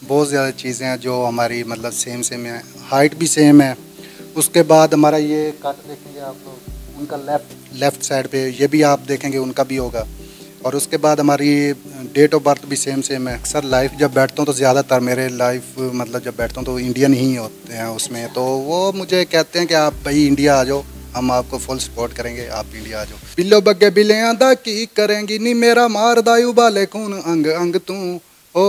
बहुत ज़्यादा चीज़ें हैं जो हमारी मतलब सेम सेम है, हाइट भी सेम है। उसके बाद हमारा ये कट देखेंगे आप लोग, उनका लेफ़्ट साइड पे ये भी आप देखेंगे उनका भी होगा। और उसके बाद हमारी डेट ऑफ बर्थ भी सेम सेम है। सर लाइफ जब बैठता हूँ तो ज़्यादातर मेरे लाइफ मतलब जब बैठता हूँ तो इंडियन ही होते हैं उसमें, तो वो मुझे कहते हैं कि आप भाई इंडिया आ जाओ, हम आपको फुल सपोर्ट करेंगे, आप इंडिया आ जाओ। बिल्लो बग्गे बिले आंदा की करेंगी नी मेरा मार दायु बाले खून अंग अंग तू ओ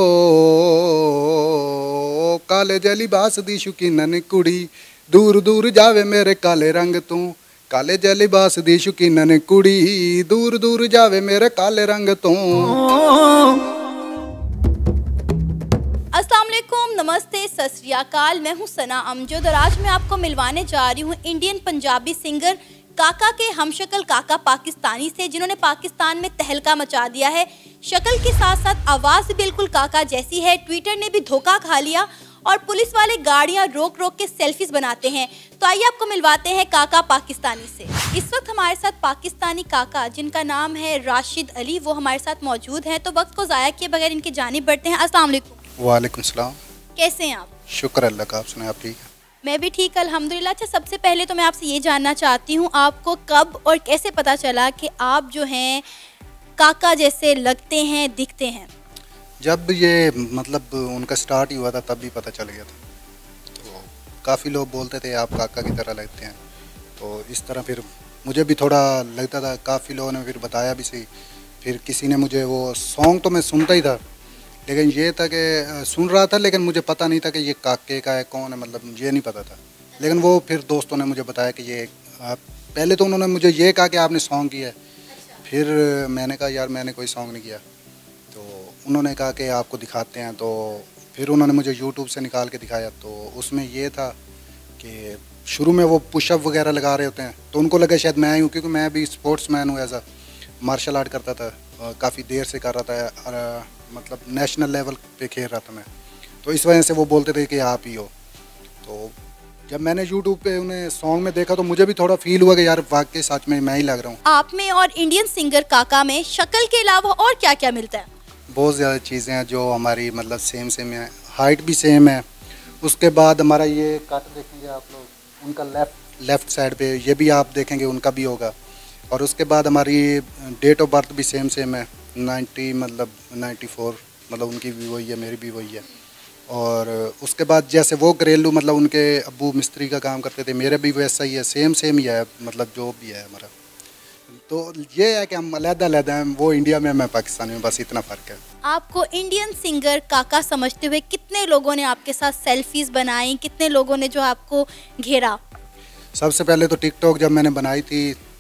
काले जली बास दी शुकीनन कुड़ी दूर दूर जावे मेरे काले रंग तू काले जली बास दी शुकीनन कुड़ी दूर दूर जावे मेरे काले रंग तू। अस्सलाम वालेकुम, नमस्ते, सत श्री अकाल। मैं हूं सना अमजद और आज मैं आपको मिलवाने जा रही हूं इंडियन पंजाबी सिंगर काका के हमशक्ल काका पाकिस्तानी से, जिन्होंने पाकिस्तान में तहलका मचा दिया है। शक्ल के साथ साथ आवाज़ भी बिल्कुल काका जैसी है। ट्विटर ने भी धोखा खा लिया और पुलिस वाले गाड़ियां रोक रोक के सेल्फीज बनाते हैं। तो आइए आपको मिलवाते हैं काका पाकिस्तानी से। इस वक्त हमारे साथ पाकिस्तानी काका, जिनका नाम है राशिद अली, वो हमारे साथ मौजूद हैं। तो वक्त को ज़ाया किए बगैर इनकी जानिब बढ़ते हैं। अस्सलाम वालेकुम। वालेकुम सलाम। कैसे हैं आप? शुक्र अल्लाह का, आप सुनाए आप ठीक है? मैं भी ठीक अल्हम्दुलिल्लाह। अच्छा, सबसे पहले तो मैं आपसे ये जानना चाहती हूँ, आपको कब और कैसे पता चला कि आप जो हैं काका जैसे लगते हैं, दिखते हैं? जब ये मतलब उनका स्टार्ट ही हुआ था तब भी पता चल गया था। तो काफ़ी लोग बोलते थे आप काका की तरह लगते हैं, तो इस तरह फिर मुझे भी थोड़ा लगता था। काफ़ी लोगों ने फिर बताया भी सही। फिर किसी ने मुझे वो सॉन्ग तो मैं सुनता ही था, लेकिन ये था कि सुन रहा था लेकिन मुझे पता नहीं था कि ये काके का है, कौन है, मतलब ये नहीं पता था। लेकिन वो फिर दोस्तों ने मुझे बताया कि ये आप, पहले तो उन्होंने मुझे ये कहा कि आपने सॉन्ग किया है। फिर मैंने कहा यार मैंने कोई सॉन्ग नहीं किया। तो उन्होंने कहा कि आपको दिखाते हैं। तो फिर उन्होंने मुझे यूट्यूब से निकाल के दिखाया। तो उसमें ये था कि शुरू में वो पुशअप वगैरह लगा रहे होते हैं, तो उनको लगा शायद मैं ही हूँ, क्योंकि मैं भी स्पोर्ट्स मैन हूँ, एज अ मार्शल आर्ट करता था, काफ़ी देर से कर रहा था, मतलब नेशनल लेवल पे खेल रहा था मैं। तो इस वजह से वो बोलते थे कि आप ही हो। तो जब मैंने यूट्यूब पे उन्हें सॉन्ग में देखा तो मुझे भी थोड़ा फील हुआ कि यार वाकई सच में मैं ही लग रहा हूँ। आप में और इंडियन सिंगर काका में शक्ल के अलावा और क्या क्या मिलता है? बहुत ज़्यादा चीज़ें हैं जो हमारी मतलब सेम सेम है, हाइट भी सेम है। उसके बाद हमारा ये कट देखेंगे आप लोग, उनका लेफ़्ट साइड पे ये भी आप देखेंगे उनका भी होगा। और उसके बाद हमारी डेट ऑफ बर्थ भी सेम सेम है, 90 मतलब 94, मतलब उनकी भी वही है, मेरी भी वही है। और उसके बाद जैसे वो घरेलू मतलब उनके अब्बू मिस्त्री का काम करते थे, मेरे भी वैसा ही है, सेम सेम ही है, मतलब जो भी है हमारा। तो ये है कि हम अलग-अलग हैं, वो इंडिया में, मैं पाकिस्तान में, बस इतना फ़र्क है। आपको इंडियन सिंगर काका समझते हुए कितने लोगों ने आपके साथ सेल्फीज बनाई, कितने लोगों ने जो आपको घेरा? सबसे पहले तो टिकटॉक जब मैंने बनाई थी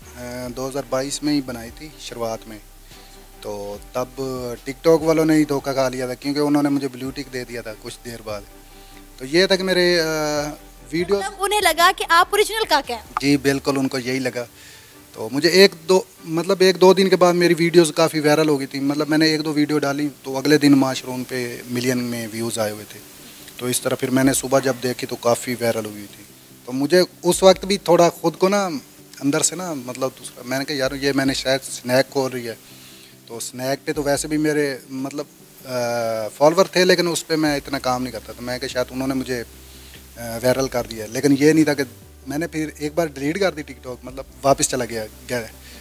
2022 में ही बनाई थी शुरुआत में, तो तब टिकटॉक वालों ने ही धोखा खा लिया था, क्योंकि उन्होंने मुझे ब्लू टिक दे दिया था कुछ देर बाद। तो ये था कि मेरे वीडियो मतलब उन्हें लगा कि आप ओरिजिनल काका हैं? जी बिल्कुल, उनको यही लगा। तो मुझे एक दो दिन के बाद मेरी वीडियोस काफ़ी वायरल हो गई थी। मतलब मैंने एक दो वीडियो डाली तो अगले दिन माशाल्लाह उन पे मिलियन में व्यूज़ आए हुए थे। तो इस तरह फिर मैंने सुबह जब देखी तो काफ़ी वायरल हुई थी। तो मुझे उस वक्त भी थोड़ा ख़ुद को ना अंदर से ना, मतलब दूसरा, मैंने कहा यार ये मैंने शायद स्नैक खोल रही है। तो स्नैक पे तो वैसे भी मेरे मतलब फॉलोवर थे, लेकिन उस पर मैं इतना काम नहीं करता। तो मैं कहा शायद उन्होंने मुझे वायरल कर दिया, लेकिन ये नहीं था कि मैंने फिर एक बार डिलीट कर दी टिकटॉक, मतलब वापस चला गया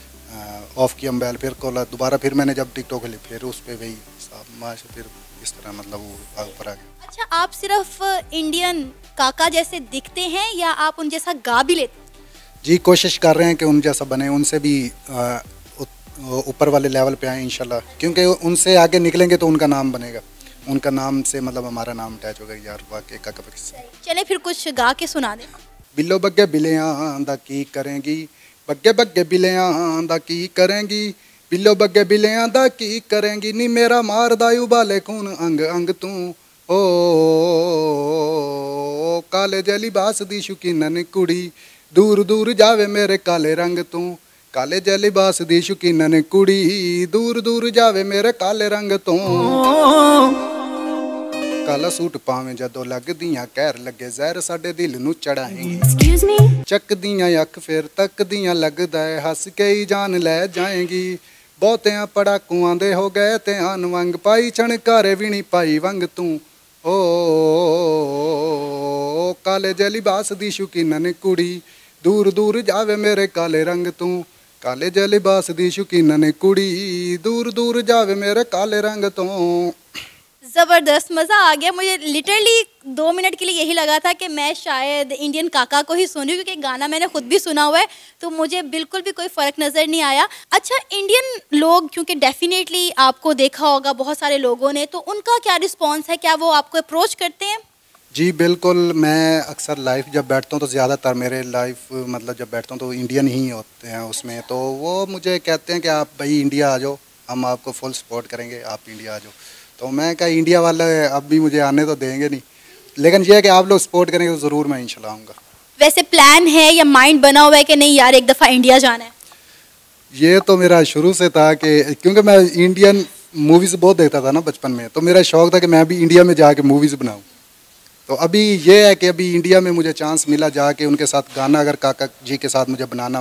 ऑफ़ किया मोबाइल, फिर खोला दोबारा, फिर मैंने जब टिकटॉक खोली फिर उस पर वही माशा, फिर इस तरह मतलब वो ऊपर आ गया। अच्छा, आप सिर्फ इंडियन काका जैसे दिखते हैं या आप उन जैसा गा भी लेते हैं? जी कोशिश कर रहे हैं कि उन जैसा बने, उनसे भी ऊपर वाले लेवल पे आए इंशाल्लाह, क्योंकि उनसे आगे निकलेंगे तो उनका नाम बनेगा, उनका नाम से मतलब हमारा नाम अटैच होगा। यार वाकई काका पाकिस्तान। चले फिर कुछ गा के सुना दें। बिल्लो बग्गे बिलियां दा की करेंगी, बग्गे बग्गे बिलियां दा की करेंगी, बिल्लो बग्गे बिलियां दा की करेंगी नी मेरा मार दायु बाले खून अंग अंग तू ओ काले जली बास दी शुकीनन कुड़ी दूर दूर जावे मेरे काले रंग तू काले जली बास दी शुकीनन कुड़ी दूर दूर जावे मेरे काले रंग तू काला सूट पावे जदों लगदियां कहर लगे जहर साडे दिल नू चढ़ाएंगी चकदियां अख फिर तकदियां लगदा है हस के ही जान लै जाएंगी बहुतियां पड़ाकूआं दे हो गए ध्यान वंग पाई छणकारे भी नहीं पाई वंग तू ओ काले जली बास दी शौकीनन कुड़ी, दूर दूर जावे मेरे काले रंग तू। काले जली बास दी शौकीनन कुड़ी, दूर दूर जावे मेरे काले रंग तू। ज़बरदस्त, मज़ा आ गया। मुझे लिटरली 2 मिनट के लिए यही लगा था कि मैं शायद इंडियन काका को ही सुन रही हूँ, क्योंकि गाना मैंने खुद भी सुना हुआ है, तो मुझे बिल्कुल भी कोई फ़र्क नज़र नहीं आया। अच्छा, इंडियन लोग, क्योंकि डेफ़िनेटली आपको देखा होगा बहुत सारे लोगों ने, तो उनका क्या रिस्पॉन्स है? क्या वो आपको अप्रोच करते हैं? जी बिल्कुल, मैं अक्सर लाइव जब बैठता हूँ तो ज़्यादातर मेरे लाइव मतलब जब बैठता हूँ तो इंडियन ही होते हैं उसमें, तो वो मुझे कहते हैं कि आप भाई इंडिया आ जाओ, हम आपको फुल सपोर्ट करेंगे, आप इंडिया आ जाओ। तो मैं कहा इंडिया वाले अब भी मुझे आने तो देंगे नहीं, लेकिन ये है कि आप लोग सपोर्ट करेंगे तो ज़रूर मैं इंशाल्लाह आऊँगा। वैसे प्लान है या माइंड बना हुआ है कि नहीं यार एक दफ़ा इंडिया जाना है? ये तो मेरा शुरू से था कि क्योंकि मैं इंडियन मूवीज़ बहुत देखता था ना बचपन में, तो मेरा शौक़ था कि मैं भी इंडिया में जाके मूवीज़ बनाऊँ। तो अभी ये है कि अभी इंडिया में मुझे चांस मिला जाके उनके साथ गाना, अगर काका जी के साथ मुझे बनाना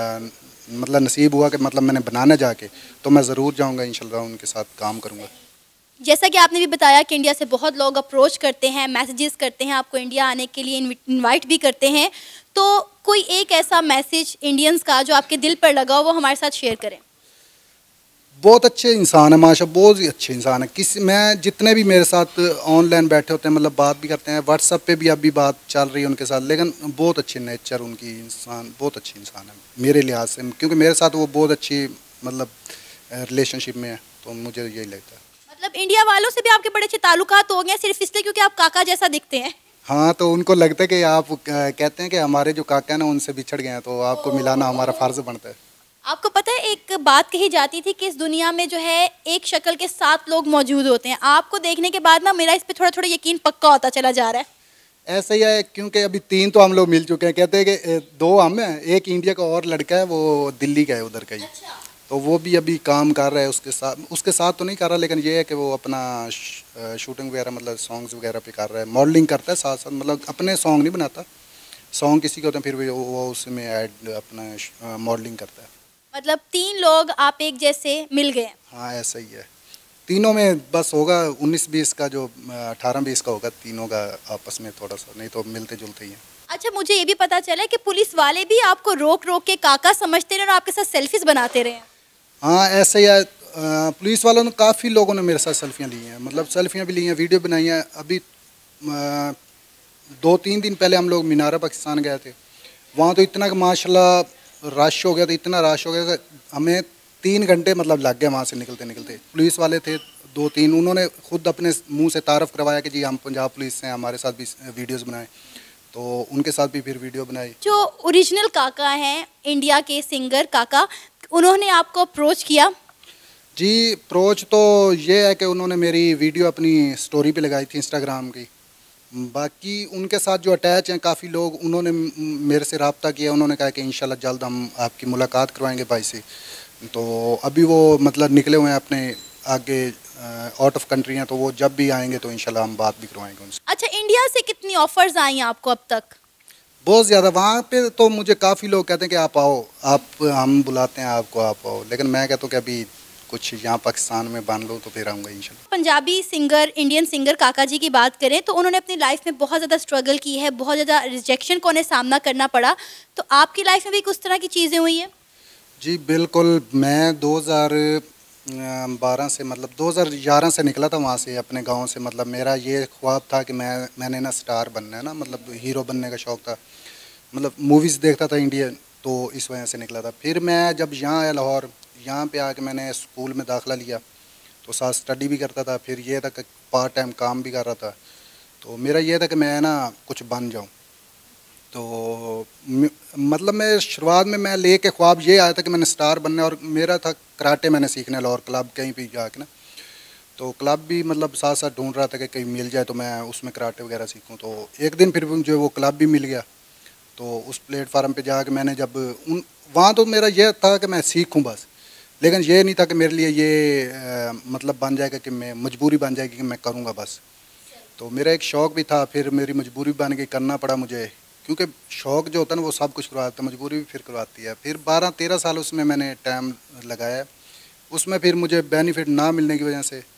मतलब नसीब हुआ कि मतलब मैंने बनाना जाके, तो मैं ज़रूर जाऊँगा इंशाल्लाह, उनके साथ काम करूँगा। जैसा कि आपने भी बताया कि इंडिया से बहुत लोग अप्रोच करते हैं, मैसेजेस करते हैं, आपको इंडिया आने के लिए इनवाइट भी करते हैं, तो कोई एक ऐसा मैसेज इंडियंस का जो आपके दिल पर लगा हो, वो हमारे साथ शेयर करें। बहुत अच्छे इंसान है माशा, बहुत ही अच्छे इंसान है। मैं जितने भी मेरे साथ ऑनलाइन बैठे होते हैं, मतलब बात भी करते हैं, व्हाट्सएप पे भी अभी बात चल रही है उनके साथ, लेकिन बहुत अच्छे नेचर उनकी, इंसान बहुत अच्छे इंसान है मेरे लिहाज से, क्योंकि मेरे साथ वो बहुत अच्छी मतलब रिलेशनशिप में है, तो मुझे यही लगता है। मतलब इंडिया वालों से भी आपके बड़े अच्छे ताल्लुकात हो गए सिर्फ इसलिए क्योंकि आप काका जैसा दिखते हैं? हाँ, तो उनको लगता है कि आप कहते हैं कि हमारे जो काका हैं ना उनसे बिछड़ गए हैं, तो आपको मिलाना हमारा फ़र्ज़ बनता है। आपको पता है एक बात कही जाती थी कि इस दुनिया में जो है एक शक्ल के 7 लोग मौजूद होते हैं। आपको देखने के बाद ना मेरा इस पे थोड़ा-थोड़ा यकीन पक्का होता चला जा रहा है। ऐसा ही है, क्योंकि अभी 3 तो हम लोग मिल चुके हैं। कहते हैं कि 2 हम हैं, एक इंडिया का और लड़का है, वो दिल्ली का है उधर का ही। अच्छा। तो वो भी अभी काम कर रहा है उसके साथ तो नहीं कर रहा, लेकिन ये है कि वो अपना शूटिंग वगैरह मतलब सॉन्ग्स वगैरह पे कर रहा है, मॉडलिंग करता है साथ साथ, मतलब अपने सॉन्ग नहीं बनाता, सॉन्ग किसी के होते हैं, फिर वो उसमें ऐड अपना मॉडलिंग करता है। मतलब 3 लोग आप एक जैसे मिल गए। हाँ, ऐसा ही है। तीनों में बस होगा 19-20 का, जो 18-20 का होगा, तीनों का आपस में थोड़ा सा, नहीं तो मिलते जुलते ही हैं। अच्छा, मुझे ये भी पता चला है कि पुलिस वाले भी आपको रोक-रोक के काका समझते रहे और आपके साथ सेल्फीज़ बनाते रहे हैं। हाँ, ऐसे ही है। पुलिस वालों ने, काफ़ी लोगों ने मेरे साथ सेल्फियाँ ली हैं, मतलब सेल्फियाँ भी ली हैं, वीडियो बनाई हैं। अभी 2-3 दिन पहले हम लोग मीनार पाकिस्तान गए थे, वहाँ तो इतना माशाल्लाह रश हो गया था, इतना रश हो गया था, हमें 3 घंटे मतलब लग गए वहाँ से निकलते निकलते। पुलिस वाले थे 2-3, उन्होंने खुद अपने मुंह से तारफ़ करवाया कि जी हम पंजाब पुलिस से हैं, हमारे साथ भी वीडियोज़ बनाए, तो उनके साथ भी फिर वीडियो बनाई। जो ओरिजिनल काका हैं, इंडिया के सिंगर काका, उन्होंने आपको अप्रोच किया? जी, अप्रोच तो ये है कि उन्होंने मेरी वीडियो अपनी स्टोरी पे लगाई थी इंस्टाग्राम की। बाकी उनके साथ जो अटैच हैं काफ़ी लोग, उन्होंने मेरे से रब्ता किया, उन्होंने कहा कि इंशाल्लाह जल्द हम आपकी मुलाकात करवाएंगे भाई से। तो अभी वो मतलब निकले हुए हैं अपने आगे, आउट ऑफ कंट्री हैं, तो वो जब भी आएंगे तो इंशाल्लाह हम बात भी करवाएंगे उनसे। अच्छा, इंडिया से कितनी ऑफर्स आई हैं आपको अब तक? बहुत ज़्यादा, वहाँ पे तो मुझे काफ़ी लोग कहते हैं कि आप आओ, आप हम बुलाते हैं आपको, आप आओ, लेकिन मैं कहता हूँ कि अभी कुछ यहाँ पाकिस्तान में बांध लो तो फिर आऊँगा इंशाल्लाह। पंजाबी सिंगर, इंडियन सिंगर काका जी की बात करें तो उन्होंने अपनी लाइफ में बहुत ज़्यादा स्ट्रगल की है, बहुत ज़्यादा रिजेक्शन को उन्हें सामना करना पड़ा। तो आपकी लाइफ में भी कुछ तरह की चीज़ें हुई हैं? जी बिल्कुल, मैं 2012 से मतलब 2011 से निकला था वहाँ से, अपने गांव से। मतलब मेरा ये ख्वाब था कि मैंने ना स्टार बनना है ना, मतलब हीरो बनने का शौक़ था, मतलब मूवीज़ देखता था इंडियन, तो इस वजह से निकला था। फिर मैं जब यहाँ आया लाहौर, यहाँ पे आके मैंने स्कूल में दाखिला लिया, तो साथ स्टडी भी करता था, फिर ये था कि पार्ट टाइम काम भी कर रहा था। तो मेरा ये था कि मैं ना कुछ बन जाऊँ। तो मतलब मैं शुरुआत में मैं लेके ख्वाब ये आया था कि मैंने स्टार बनना है, और मेरा था कराटे मैंने सीखना है लाहौर क्लब कहीं भी जाके ना। तो क्लब भी मतलब साथ साथ ढूंढ रहा था कि कहीं मिल जाए तो मैं उसमें कराटे वगैरह सीखूं। तो एक दिन फिर मुझे वो क्लब भी मिल गया, तो उस प्लेटफार्म पे जाके मैंने जब वहाँ तो मेरा ये था कि मैं सीखूं बस, लेकिन ये नहीं था कि मेरे लिए ये मतलब बन जाएगा कि मैं मजबूरी बन जाएगी कि मैं करूँगा बस। तो मेरा एक शौक़ भी था, फिर मेरी मजबूरी बन गई, करना पड़ा मुझे, क्योंकि शौक़ जो होता है ना वो सब कुछ करवाता है, मजबूरी भी फिर करवाती है। फिर 12-13 साल उसमें मैंने टाइम लगाया, उसमें फिर मुझे बेनिफिट ना मिलने की वजह से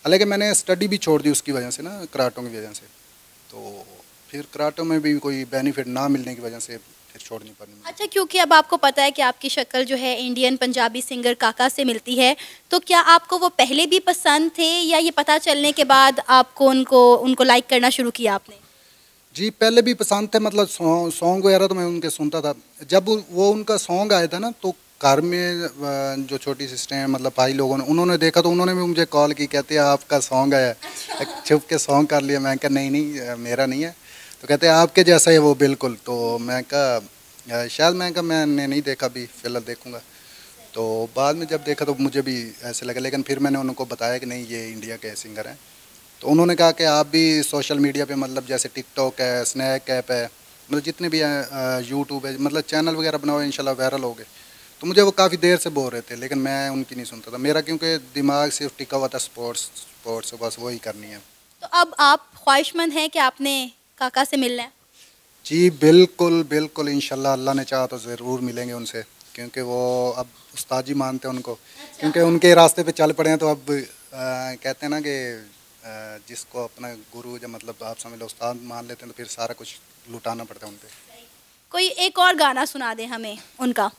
हालांकि मैंने स्टडी भी छोड़ दी उसकी वजह से ना, कराटों की वजह से। तो फिर कराटों में भी कोई बेनिफिट ना मिलने की वजह से फिर छोड़नी पड़ी। अच्छा, क्योंकि अब आपको पता है कि आपकी शक्ल जो है इंडियन पंजाबी सिंगर काका से मिलती है, तो क्या आपको वो पहले भी पसंद थे या ये पता चलने के बाद आपको उनको लाइक करना शुरू किया आपने? जी पहले भी पसंद थे, मतलब सॉन्ग वगैरह तो मैं उनके सुनता था। जब वो उनका सॉन्ग आया था ना, तो घर में जो छोटी सिस्टर हैं, मतलब भाई लोगों ने, उन्होंने देखा तो उन्होंने भी मुझे कॉल की, कहते हैं आपका सॉन्ग आया। अच्छा। छुप के सॉन्ग कर लिया। मैं कहा नहीं नहीं मेरा नहीं है। तो कहते हैं आपके जैसा है वो बिल्कुल। तो मैं कहा शायद, मैं कहा मैंने नहीं देखा, भी फिलहाल देखूँगा। तो बाद में जब देखा तो मुझे भी ऐसे लगा, लेकिन फिर मैंने उनको बताया कि नहीं ये इंडिया के सिंगर हैं। तो उन्होंने कहा कि आप भी सोशल मीडिया पे, मतलब जैसे टिकटॉक है, स्नैक ऐप है, मतलब जितने भी हैं, यूट्यूब है, मतलब चैनल वगैरह बनाओ, इंशाल्लाह वायरल हो गए। तो मुझे वो काफ़ी देर से बोल रहे थे, लेकिन मैं उनकी नहीं सुनता था। मेरा क्योंकि दिमाग सिर्फ टिका हुआ था स्पोर्ट्स बस वही करनी है। तो अब आप ख्वाहिशमंद हैं कि आपने काका से मिलना है? जी बिल्कुल बिल्कुल, इंशाल्लाह अल्लाह ने चाहा तो ज़रूर मिलेंगे उनसे, क्योंकि वो अब उस्ताद जी मानते हैं उनको। अच्छा। क्योंकि उनके रास्ते पे चल पड़े हैं, तो अब कहते हैं ना कि जिसको अपना गुरु, जब मतलब आप समझ लो उस्ताद मान लेते हैं, तो फिर सारा कुछ लुटाना पड़ता है उन पे। कोई एक और गाना सुना दें हमें उनका।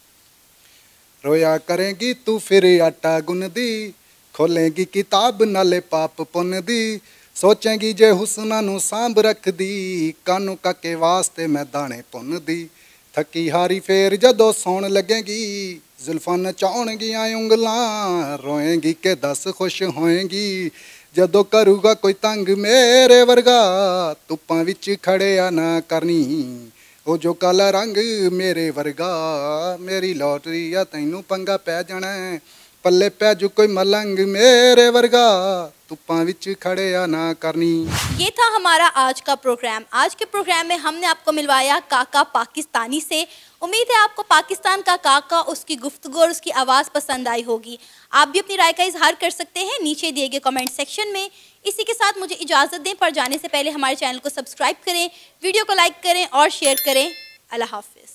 रोया करेंगी तू फिर आटा गुन दी, खोलेंगी किताब नाले पाप पुन दी, सोचेंगी जे हुसना नू सांभ रख दी, कानू काके वास्ते मैं दाने पुन दी, थकी हारी फेर जदों सौण लगेगी, जुल्फां नचाउणगियां उंगलां, रोएंगी के दस खुश होएंगी, जदों करूगा कोई तंग मेरे वर्गा, धुप्पां विच खड़िया ना करनी, ओ जो काला रंग मेरे वर्गा, मेरी लॉटरी आ तैनू पंगा पै जाना, पल्ले पै जू कोई मलंग मेरे वर्गा, धुप्पां विच खड़िया ना करनी। ये था हमारा आज का प्रोग्राम। आज के प्रोग्राम में हमने आपको मिलवाया काका पाकिस्तानी से। उम्मीद है आपको पाकिस्तान का काका, उसकी गुफ्तगू और उसकी आवाज़ पसंद आई होगी। आप भी अपनी राय का इजहार कर सकते हैं नीचे दिए गए कमेंट सेक्शन में। इसी के साथ मुझे इजाज़त दें, पर जाने से पहले हमारे चैनल को सब्सक्राइब करें, वीडियो को लाइक करें और शेयर करें। अल्लाह हाफिज़।